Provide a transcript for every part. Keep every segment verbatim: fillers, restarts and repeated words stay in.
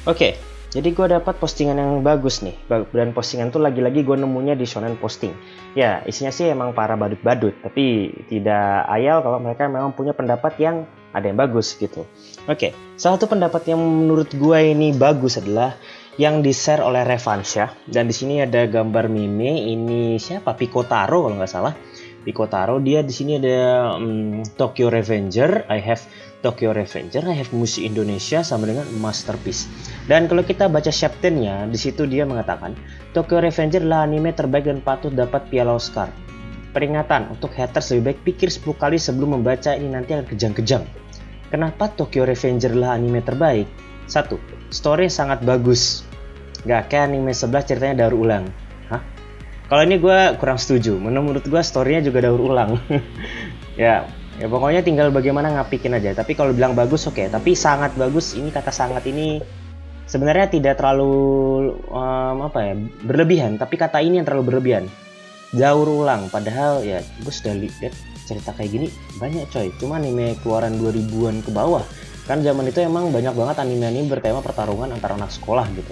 Oke, jadi gue dapat postingan yang bagus nih, dan postingan tuh lagi-lagi gue nemunya di Shonen Posting. Ya, isinya sih emang para badut-badut, tapi tidak ayal kalau mereka memang punya pendapat yang ada yang bagus gitu. Oke, salah satu pendapat yang menurut gue ini bagus adalah yang di-share oleh Revansha, dan di sini ada gambar meme. Ini siapa? Pico Taro kalau nggak salah. Pico Taro, dia di sini ada um, Tokyo Revenger, I have Tokyo Revenger, I have musik Indonesia sama dengan masterpiece. Dan kalau kita baca chapternya, di situ dia mengatakan Tokyo Revenger adalah anime terbaik dan patut dapat piala Oscar. Peringatan untuk haters, lebih baik pikir sepuluh kali sebelum membaca, ini nanti akan kejang-kejang. Kenapa Tokyo Revenger adalah anime terbaik? Satu, story sangat bagus. Gak kayak anime sebelah ceritanya daur ulang. Hah? Kalau ini gue kurang setuju. Menurut gue story-nya juga daur ulang. ya, ya pokoknya tinggal bagaimana ngapikin aja. Tapi kalau bilang bagus oke. Okay. Tapi sangat bagus, ini kata sangat ini sebenarnya tidak terlalu um, apa ya berlebihan. Tapi kata ini yang terlalu berlebihan. Daur ulang. Padahal ya gue sudah lihat cerita kayak gini banyak coy. Cuma anime keluaran dua ribuan ke bawah. Kan zaman itu emang banyak banget anime-anime bertema pertarungan antara anak sekolah gitu.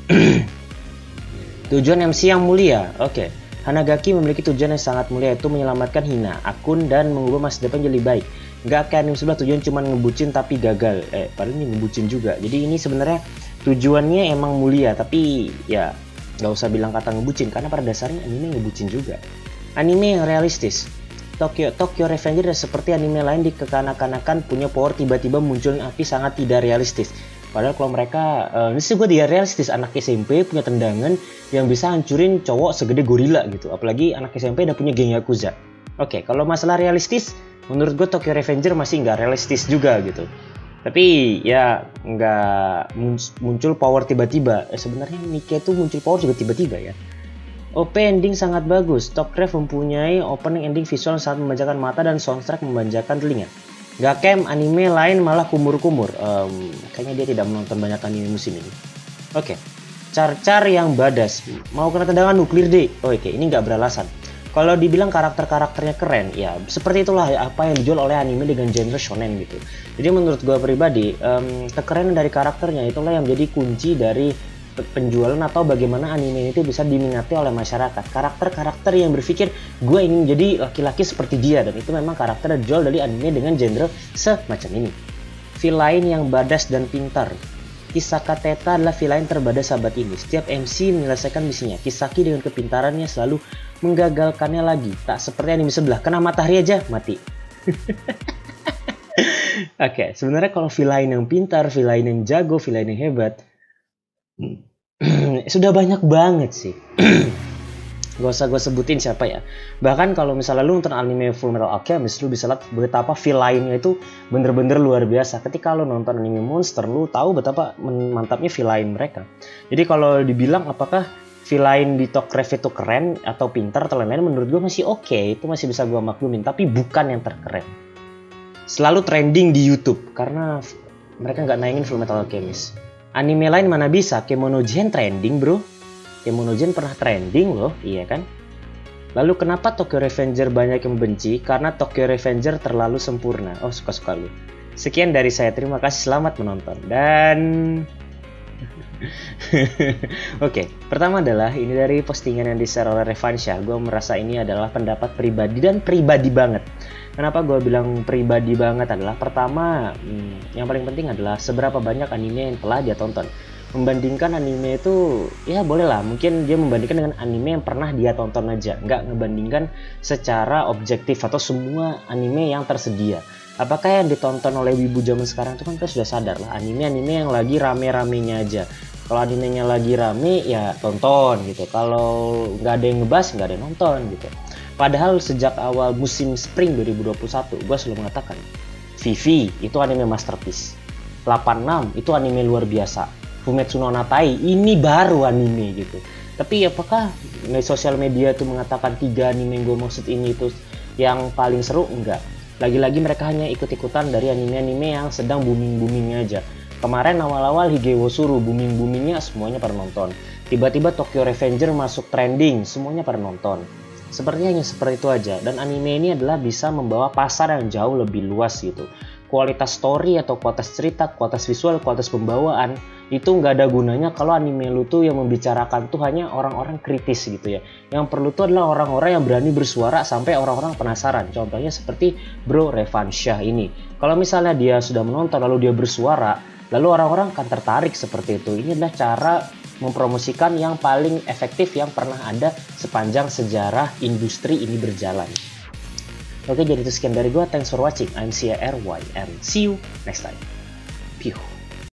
Tujuan M C yang mulia. Oke, okay. Hanagaki memiliki tujuan yang sangat mulia, yaitu menyelamatkan Hina, akun, dan mengubah masa depan jadi baik. Gak kayak anime sebelah tujuan cuma ngebucin tapi gagal. Eh, padahal ini ngebucin juga. Jadi ini sebenarnya tujuannya emang mulia, tapi ya gak usah bilang kata ngebucin, karena pada dasarnya anime ngebucin juga. Anime yang realistis. Tokyo Tokyo Revenger seperti anime lain di kekanak-kanakan punya power tiba-tiba muncul api sangat tidak realistis. Padahal kalau mereka, uh, ini sih gue dia realistis, anak S M P punya tendangan yang bisa hancurin cowok segede gorila gitu. Apalagi anak S M P udah punya geng Yakuza. Oke, okay, kalau masalah realistis, menurut gue Tokyo Revenger masih nggak realistis juga gitu. Tapi ya nggak muncul power tiba-tiba. Eh, sebenarnya Nikke tuh muncul power juga tiba-tiba ya. O P ending sangat bagus. Tokyo mempunyai opening ending visual sangat memanjakan mata dan soundtrack memanjakan telinga. Gak kem anime lain malah kumur-kumur. Um, kayaknya dia tidak menonton banyak anime musim ini. Oke, okay. Car-car yang badas. Mau kena tendangan nuklir deh. Oh, oke, okay. Ini nggak beralasan. Kalau dibilang karakter-karakternya keren, ya seperti itulah apa yang dijual oleh anime dengan genre shonen gitu. Jadi menurut gue pribadi, um, kekerenan dari karakternya itulah yang menjadi kunci dari penjualan atau bagaimana anime itu bisa diminati oleh masyarakat. Karakter-karakter yang berpikir gue ingin jadi laki-laki seperti dia, dan itu memang karakter yang dijual dari anime dengan genre semacam ini. Villain yang badas dan pintar. Kisaka Teta adalah villain terbadas sahabat ini. Setiap M C menyelesaikan misinya. Kisaki dengan kepintarannya selalu menggagalkannya lagi. Tak seperti anime sebelah, kena matahari aja mati. Oke, okay, sebenarnya kalau villain yang pintar, villain yang jago, villain yang hebat, sudah banyak banget sih. Gak usah gue sebutin siapa ya. Bahkan kalau misalnya lu nonton anime Fullmetal Alchemist, lu bisa lihat betapa villainnya itu bener-bener luar biasa. Ketika lu nonton anime Monster, lu tahu betapa mantapnya villain mereka. Jadi kalau dibilang apakah villain di Tokyo itu keren atau pintar atau lain-lain, menurut gue masih oke, okay. Itu masih bisa gue maklumin, tapi bukan yang terkeren. Selalu trending di YouTube karena mereka nggak nayangin Fullmetal Alchemist. Anime lain mana bisa, Kemonogen trending bro. Kemonogen pernah trending loh, iya kan? Lalu kenapa Tokyo Revenger banyak yang benci? Karena Tokyo Revenger terlalu sempurna. Oh, suka-suka lu. Sekian dari saya, terima kasih, selamat menonton. Dan Oke, okay. Pertama adalah ini dari postingan yang di-share oleh Revansha. Gue merasa ini adalah pendapat pribadi dan pribadi banget. Kenapa gue bilang pribadi banget adalah pertama, hmm, yang paling penting adalah seberapa banyak anime yang telah dia tonton. Membandingkan anime itu, ya boleh lah, mungkin dia membandingkan dengan anime yang pernah dia tonton aja. Nggak ngebandingkan secara objektif atau semua anime yang tersedia. Apakah yang ditonton oleh wibu zaman sekarang itu kan kita sudah sadar lah, anime-anime yang lagi rame-ramenya aja. Kalau animenya lagi rame, ya tonton gitu. Kalau nggak ada yang ngebahas, nggak ada yang nonton gitu. Padahal sejak awal musim Spring dua ribu dua puluh satu, gue selalu mengatakan Vivy itu anime masterpiece, delapan puluh enam itu anime luar biasa, Fumetsu no Natai ini baru anime gitu. Tapi apakah sosial media itu mengatakan tiga anime yang gue maksud ini itu yang paling seru? Enggak. Lagi-lagi mereka hanya ikut-ikutan dari anime-anime yang sedang booming-boomingnya aja. Kemarin awal-awal Higewosuru booming-boomingnya semuanya pada nonton. Tiba-tiba Tokyo Revenger masuk trending, semuanya pada nonton. Sepertinya hanya seperti itu aja. Dan anime ini adalah bisa membawa pasar yang jauh lebih luas gitu. kualitas story atau kualitas cerita, kualitas visual, kualitas pembawaan itu nggak ada gunanya kalau anime lu tuh yang membicarakan tuh hanya orang-orang kritis gitu ya. Yang perlu tuh adalah orang-orang yang berani bersuara sampai orang-orang penasaran. Contohnya seperti Bro Revansyah ini. Kalau misalnya dia sudah menonton lalu dia bersuara, lalu orang-orang akan tertarik seperti itu. Ini adalah cara mempromosikan yang paling efektif yang pernah ada sepanjang sejarah industri ini berjalan. Oke, jadi itu sekian dari gue. Thanks for watching. I'm Sia R Y and see you next time.